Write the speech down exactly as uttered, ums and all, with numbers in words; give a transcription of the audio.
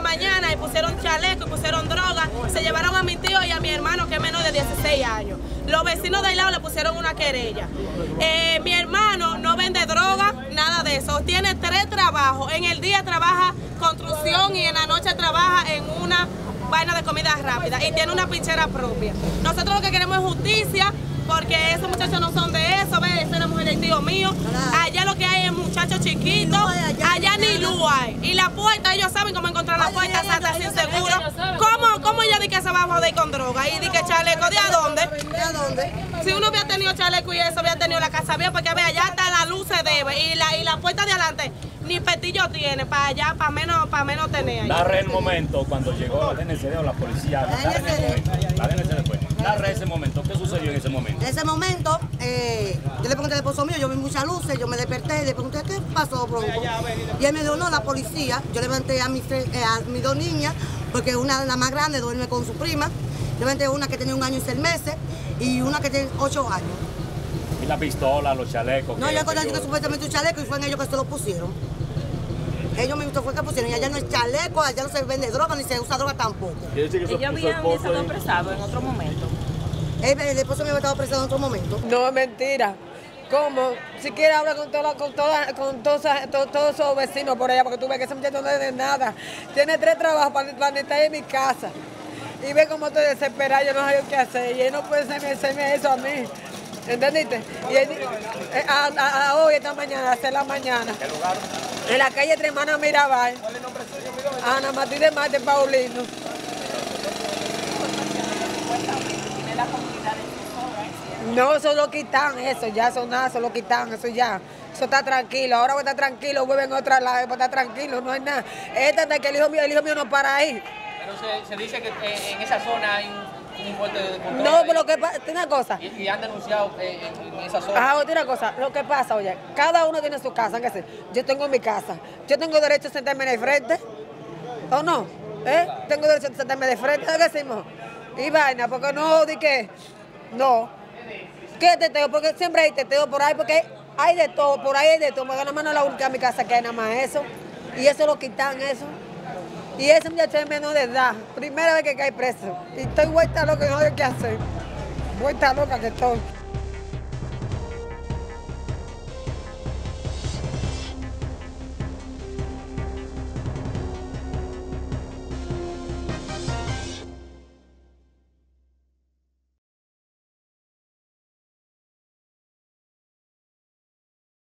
mañana y pusieron chaleco y pusieron droga. Se llevaron a mi tío y a mi hermano, que es menor de dieciséis años. Los vecinos del lado le pusieron una querella. Eh, mi hermano no vende droga, nada de eso. Tiene tres trabajos. En el día trabaja construcción y en la noche trabaja en una vaina de comida rápida y tiene una pinchera propia. Nosotros lo que queremos es justicia, porque esos muchachos no son de eso, ¿ves? Esa es la mujer del tío mío. Allá lo que hay es muchachos chiquitos, allá ni luz hay. Y la puerta, ellos saben cómo encontrar la puerta hasta sin seguro. ¿Cómo, cómo ella dice que se va a joder con droga? Y dice que chaleco, ¿de a dónde? ¿De a dónde? Si uno había tenido chaleco y eso, había tenido la casa bien, porque ve, allá hasta la luz se debe. Y la, y la puerta de adelante ni petillo tiene, para allá, para menos, para menos tener ahí. Narre el momento cuando llegó la D N C D o la policía. La D N C D. La D N C D fue. Narre ese momento. ¿Qué sucedió en ese momento? En ese momento, eh, yo le pregunté al esposo mío, yo vi muchas luces, yo me desperté y le pregunté, ¿qué pasó, Bronco? Y él me dijo, no, la policía. Yo levanté a mis, eh, a mis dos niñas, porque una, la más grande, duerme con su prima. Levanté una que tenía un año y seis meses y una que tiene ocho años. ¿Y la pistola, los chalecos? No, yo encontré que supuestamente un chaleco y fue en ellos que se lo pusieron. Ellos mismos fue que pusieron, y allá no es chaleco, allá no se vende droga, ni se usa droga tampoco. Ellos habían estado apresados en otro momento. El, el esposo mío había estado apresado en otro momento. No, es mentira. ¿Cómo? Si quieres hablar con, toda, con, toda, con todos, todos, todos esos vecinos por allá, porque tú ves que ese muchacho no es de nada. Tiene tres trabajos para, para estar en mi casa. Y ve cómo estoy desesperada, yo no sé qué hacer. Y él no puede hacerme eso a mí. ¿Entendiste? Y él, a, a, a hoy, esta mañana, a las seis de la mañana. ¿Qué lugar? En la calle Tres Hermanas Mirabal. ¿Cuál es el nombre suyo? Ana Matilde Marte Paulino. No, eso lo quitan, eso ya, eso nada, eso lo quitan, eso ya. Eso está tranquilo, ahora voy a estar tranquilo, vuelven a otra lado, voy a estar tranquilo, no hay nada. Esta es que el hijo mío, el hijo mío no para ahí. Pero se, se dice que eh, en esa zona hay un, un fuerte de control. No, pero lo que pasa, tiene una cosa. Y, y han denunciado eh, en, en esa zona. Ah, tiene una cosa, lo que pasa, oye, cada uno tiene su casa, ¿qué sé? Yo tengo mi casa, yo tengo derecho a sentarme en el frente, ¿o no? ¿Eh? Tengo derecho a sentarme de frente, ¿qué decimos? Y vaina, porque no, di que, no. ¿Qué teteo? Porque siempre hay teteo por ahí, porque hay de todo, por ahí hay de todo, porque nada más no es la única mi casa que hay nada más eso. Y eso lo quitan, eso. Y ese muchacho es menor de edad, primera vez que cae preso. Y estoy vuelta loca, no sé qué hacer. Vuelta loca que estoy.